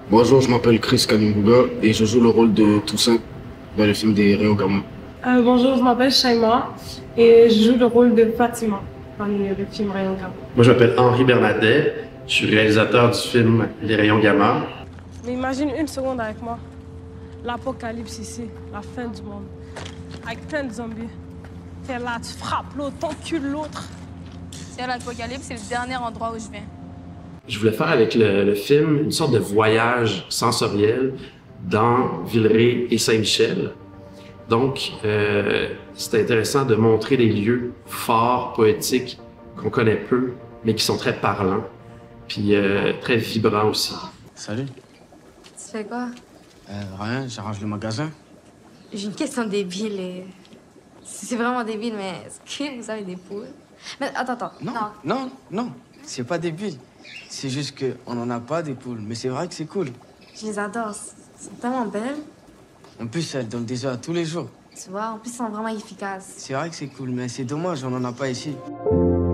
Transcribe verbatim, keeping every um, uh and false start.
Bonjour, je m'appelle Chris Kanimbuga et je joue le rôle de Toussaint dans le film des Rayons Gamma. Euh, bonjour, je m'appelle Shaima et je joue le rôle de Fatima dans le le film Rayon Gamma. Moi, je m'appelle Henri Bernadet. Je suis réalisateur du film Les Rayons Gamma. Mais imagine une seconde avec moi. L'apocalypse ici, la fin du monde. Avec plein de zombies. T'es là, tu frappes l'autre, t'encules l'autre. C'est l'apocalypse, c'est le dernier endroit où je viens. Je voulais faire avec le, le film une sorte de voyage sensoriel dans Villeray et Saint-Michel. Donc, euh, c'était intéressant de montrer des lieux forts, poétiques, qu'on connaît peu, mais qui sont très parlants, puis euh, très vibrants aussi. Salut. Tu fais quoi? Euh, rien, j'arrange le magasin. J'ai une question débile et... C'est vraiment débile, mais est-ce que vous avez des poules? Mais attends, attends. Non, non, non, c'est pas débile. C'est juste qu'on n'en a pas des poules, mais c'est vrai que c'est cool. Je les adore. Elles sont tellement belles. En plus, elles donnent des œufs tous les jours. Tu vois, en plus, elles sont vraiment efficaces. C'est vrai que c'est cool, mais c'est dommage, on n'en a pas ici.